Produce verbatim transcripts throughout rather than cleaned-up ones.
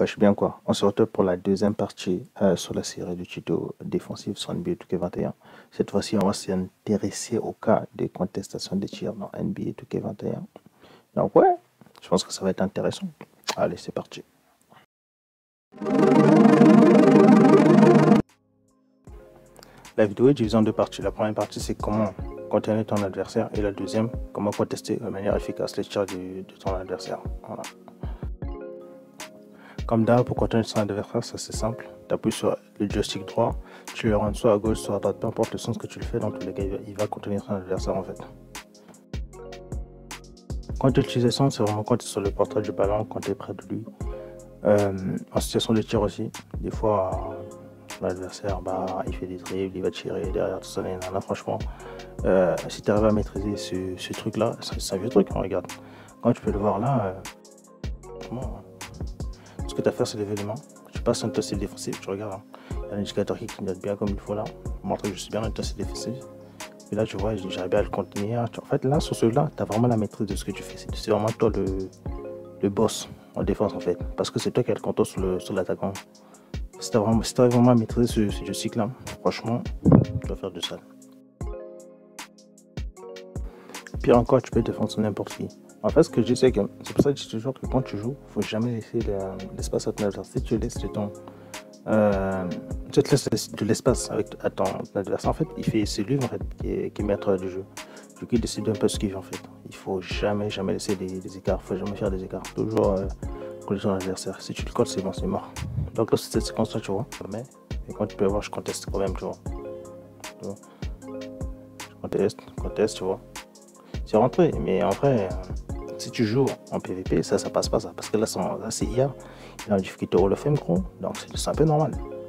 Wesh bien quoi, on se retrouve pour la deuxième partie euh, sur la série du tuto défensif sur N B A deux K vingt et un. Cette fois-ci, on va s'intéresser au cas de contestation des tirs dans N B A deux K vingt et un. Donc ouais, je pense que ça va être intéressant. Allez, c'est parti. La vidéo est divisée en deux parties. La première partie, c'est comment contenir ton adversaire, et la deuxième, comment contester de manière efficace les tirs de, de ton adversaire. Voilà. Comme d'hab, pour contenir son adversaire, ça c'est simple. Tu appuies sur le joystick droit, tu le rends soit à gauche, soit à droite, peu importe le sens que tu le fais, dans tous les cas, il va contenir son adversaire en fait. Quand tu utilises ça, c'est vraiment quand tu es sur le portrait du ballon, quand tu es près de lui. Euh, en situation de tir aussi, des fois, euh, l'adversaire, bah, il fait des dribbles, il va tirer derrière tout ça. Là, franchement, euh, si tu arrives à maîtriser ce, ce truc-là, c'est un vieux truc, hein, regarde. Quand tu peux le voir là, euh, franchement, ce que tu as à faire, c'est lever les mains. Tu passes un intensité défensive, tu regardes. Hein. Il y a un indicateur qui clignote bien comme il faut là. Pour montrer que je suis bien en intensité défensive. Et là, tu vois, j'arrive à le contenir. En fait, là, sur celui-là, tu as vraiment la maîtrise de ce que tu fais. C'est vraiment toi le, le boss en défense, en fait. Parce que c'est toi qui as le contrôle sur l'attaquant. Si tu as vraiment, si vraiment maîtrisé ce, ce cycle-là, franchement, tu vas faire du sale. Pire encore, tu peux défendre sur n'importe qui. En fait, ce que je sais, que c'est pour ça que je dis toujours que quand tu joues, il ne faut jamais laisser l'espace à ton adversaire. Si tu laisses le temps, euh, tu te laisses de l'espace avec à ton adversaire, en fait, il fait, c'est lui en fait, qui, est, qui est maître du jeu. Du coup, il décide un peu ce qu'il veut en fait. Il ne faut jamais, jamais laisser des, des écarts. Il ne faut jamais faire des écarts. Toujours euh, coller ton adversaire. Si tu le colles, c'est bon, c'est mort. Donc là, c'est cette séquence-là, tu vois. Mais et quand tu peux voir, je conteste quand même, tu vois. Tu vois. Je conteste, conteste, tu vois. C'est rentré, mais en vrai. Euh, Si tu joues en P V P, ça, ça passe pas ça. Parce que là, là c'est I A. Il a une difficulté Hall of Fame, gros. Donc, c'est un peu normal.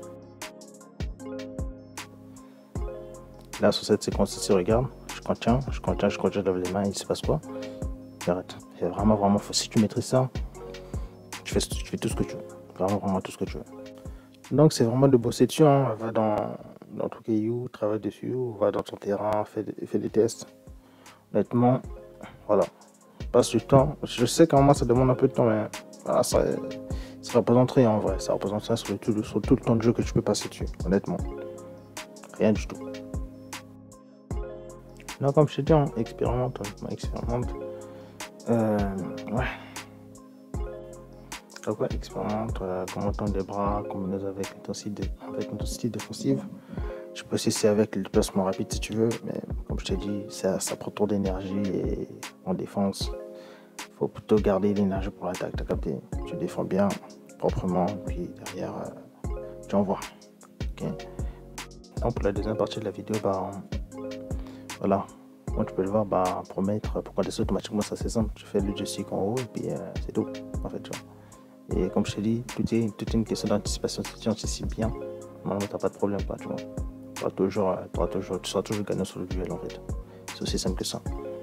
Là, sur cette séquence-ci, regarde. Je contiens, je contiens, je contiens, je lève les mains. Il se passe quoi? J'arrête. C'est vraiment, vraiment faux. Si tu maîtrises ça, tu fais, tu fais tout ce que tu veux. Vraiment, vraiment tout ce que tu veux. Donc, c'est vraiment de bosser dessus. Hein. Va dans, dans ton caillou, travaille dessus. Ou va dans ton terrain, fais, fais des tests. Honnêtement, voilà. Passe du temps. Je sais qu'en moi ça demande un peu de temps, mais voilà, ça, ça représente rien en vrai. Ça représente ça sur, le tout, sur tout le temps de jeu que tu peux passer dessus, honnêtement. Rien du tout. Là, comme je te dis, on expérimente, on expérimente. Euh, ouais. Donc, ouais, expérimente, euh, comment tendre les bras, combiner avec intensité, avec intensité défensive. Je peux aussi essayer avec le placement rapide si tu veux, mais comme je t'ai dit, ça, ça prend trop d'énergie et en défense. Il faut plutôt garder l'énergie pour l'attaque. T'as capté? Tu défends bien, proprement, puis derrière, euh, tu envoies. Okay. Donc pour la deuxième partie de la vidéo, bah, voilà. Comme tu peux le voir, bah, pour mettre, pour contester automatiquement, ça c'est simple. Tu fais le joystick en haut et puis euh, c'est tout. En fait, tu vois. Et comme je t'ai dit, tout est, tout est une question d'anticipation. Si tu anticipes bien, normalement, t'as pas de problème, pas, tu vois. Tu auras toujours, tu auras toujours, tu seras toujours gagnant sur le duel, en fait. C'est aussi simple que ça.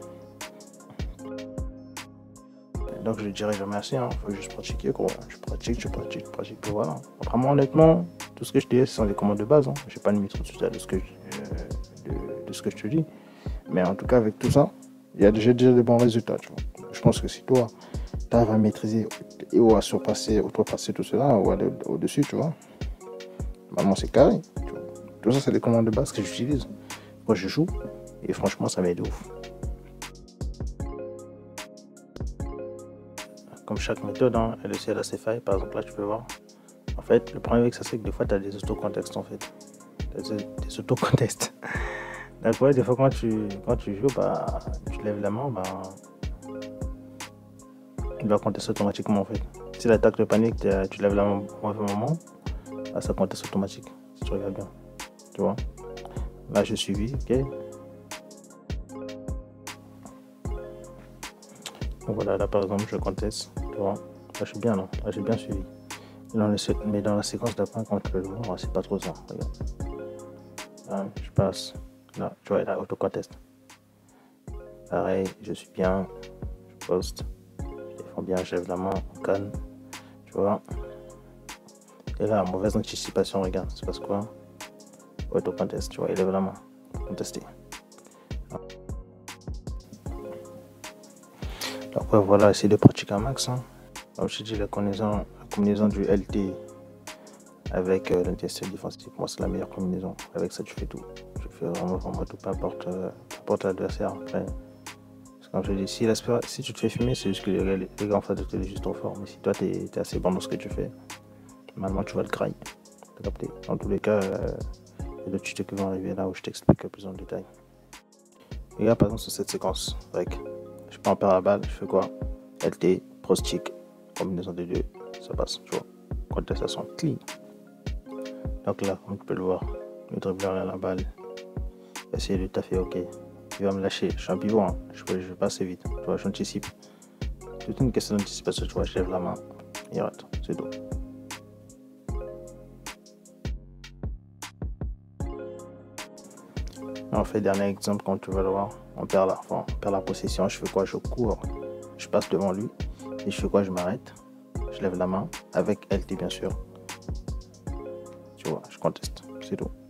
Donc je dirais jamais assez, il hein. Faut juste pratiquer quoi. Je pratique, je pratique, je pratique, voilà. Après moi honnêtement, tout ce que je te dis, ce sont les commandes de base. Hein. Je n'ai pas de maîtrise de ce que je, euh, de, de ce que je te dis. Mais en tout cas avec tout ça, il y a déjà, déjà de bons résultats. Tu vois. Je pense que si toi, tu arrives à maîtriser et ou à surpasser, outrepasser tout cela, ou aller au-dessus, tu vois. Maman c'est carré. Tu vois. Tout ça c'est les commandes de base que j'utilise quand je joue. Et franchement ça m'aide ouf. Comme chaque méthode, hein, elle aussi elle a ses failles. Par exemple, là, tu peux voir. En fait, le problème avec ça, c'est que des fois, tu as des autocontextes, en fait. Des, des autocontextes. Donc, ouais, des fois, quand tu, quand tu joues, bah, tu lèves la main, bah, il va contester automatiquement, en fait. Si l'attaque de panique, tu lèves la main au mauvais moment, bah, ça conteste automatique. Si tu regardes bien. Tu vois. Là, je suis ok. Donc voilà, là par exemple, je conteste, tu vois. Là, je suis bien, non. Là, j'ai bien suivi. Dans le, mais dans la séquence d'après, quand tu peux le voir, c'est pas trop ça. Regarde. Là, je passe. Là, tu vois, là, auto-conteste. Pareil, je suis bien. Je poste. Je défends bien, je lève la main, calme. Tu vois. Et là, mauvaise anticipation, regarde. C'est parce quoi? Auto-conteste, tu vois, il lève la main. Contester. Donc ouais, voilà, essayer de pratiquer un max. Hein. Comme je dis, la connaissance, la combinaison du L T avec euh, l'intestin défensif, moi c'est la meilleure combinaison. Avec ça tu fais tout. Tu fais vraiment, vraiment tout, peu importe, euh, peu importe l'adversaire. Après, comme je te dis, si, si tu te fais fumer, c'est juste que les, les, les gars en face de toi sont juste trop forts. Mais si toi tu es, es assez bon dans ce que tu fais, normalement tu vas le grailler. T'as capté? Dans tous les cas, euh, il y a d'autres tutos qui vont arriver là où je t'explique plus en détail. Les gars, par exemple, sur cette séquence, like, je prends par la balle, je fais quoi? L T, pro-stick, combinaison des deux, ça passe, tu vois. Contestation clean. Donc là, comme tu peux le voir, le dribbleur à la balle, essayer de taffer, ok. Il va me lâcher, je suis un pivot, hein. je, je vais pas assez vite, tu vois, j'anticipe. C'est toute une question d'anticipation, tu vois, je lève la main, il arrête, c'est tout. En fait, dernier exemple, quand tu vas le voir, on perd la, enfin, on perd la possession, je fais quoi? Je cours, je passe devant lui, et je fais quoi? Je m'arrête, je lève la main, avec L T bien sûr. Tu vois, je conteste, c'est tout.